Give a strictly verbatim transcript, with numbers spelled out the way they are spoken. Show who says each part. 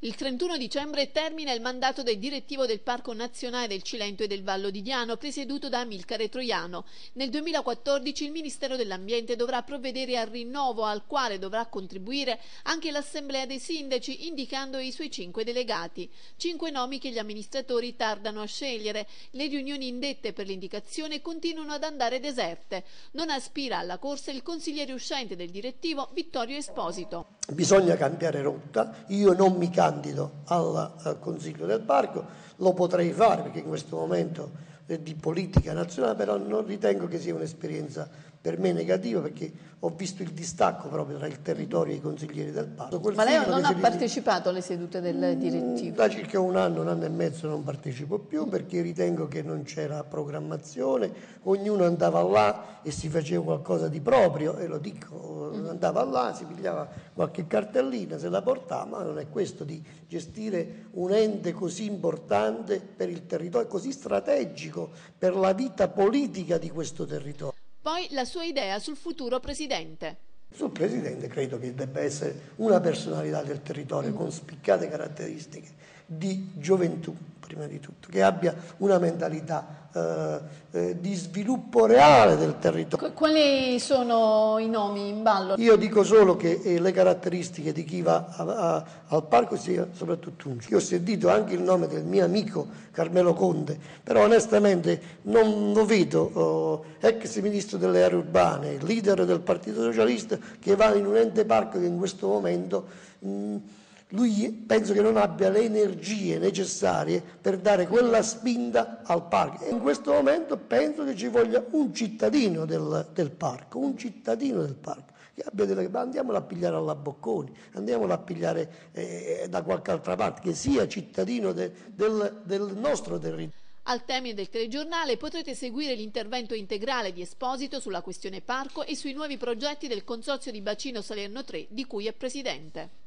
Speaker 1: Il trentuno dicembre termina il mandato del direttivo del Parco Nazionale del Cilento e del Vallo di Diano, presieduto da Amilcare Troiano. Nel duemilaquattordici il Ministero dell'Ambiente dovrà provvedere al rinnovo, al quale dovrà contribuire anche l'Assemblea dei Sindaci, indicando i suoi cinque delegati. Cinque nomi che gli amministratori tardano a scegliere. Le riunioni indette per l'indicazione continuano ad andare deserte. Non aspira alla corsa il consigliere uscente del direttivo Vittorio Esposito.
Speaker 2: Bisogna cambiare rotta, io non mi candido al, al Consiglio del Parco, lo potrei fare perché in questo momento è di politica nazionale, però non ritengo che sia un'esperienza per me negativa perché ho visto il distacco proprio tra il territorio e i consiglieri del Parco. Quel
Speaker 1: Ma lei non ha
Speaker 2: sedili...
Speaker 1: partecipato alle sedute del direttivo?
Speaker 2: Da circa un anno, un anno e mezzo non partecipo più perché ritengo che non c'era programmazione, ognuno andava là e si faceva qualcosa di proprio, e lo dico, andava là, si pigliava qualche cartellina, se la portava, ma non è questo di gestire un ente così importante per il territorio, così strategico per la vita politica di questo territorio.
Speaker 1: Poi la sua idea sul futuro presidente.
Speaker 2: Sul presidente credo che debba essere una personalità del territorio con spiccate caratteristiche di gioventù, prima di tutto, che abbia una mentalità eh, eh, di sviluppo reale del territorio.
Speaker 1: Quali sono i nomi in ballo?
Speaker 2: Io dico solo che eh, le caratteristiche di chi va a, a, al parco sia soprattutto un. Io ho sentito anche il nome del mio amico Carmelo Conte, però onestamente non lo vedo, oh, ex ministro delle aree urbane, leader del Partito Socialista, che va in un ente parco che in questo momento mh, lui penso che non abbia le energie necessarie per dare quella spinta al parco. E in questo momento penso che ci voglia un cittadino del, del parco, un cittadino del parco. Che abbia delle... Andiamolo a pigliare alla Bocconi, andiamolo a pigliare eh, da qualche altra parte, che sia cittadino de, del, del nostro territorio.
Speaker 1: Al termine del telegiornale potrete seguire l'intervento integrale di Esposito sulla questione parco e sui nuovi progetti del Consorzio di Bacino Salerno tre di cui è presidente.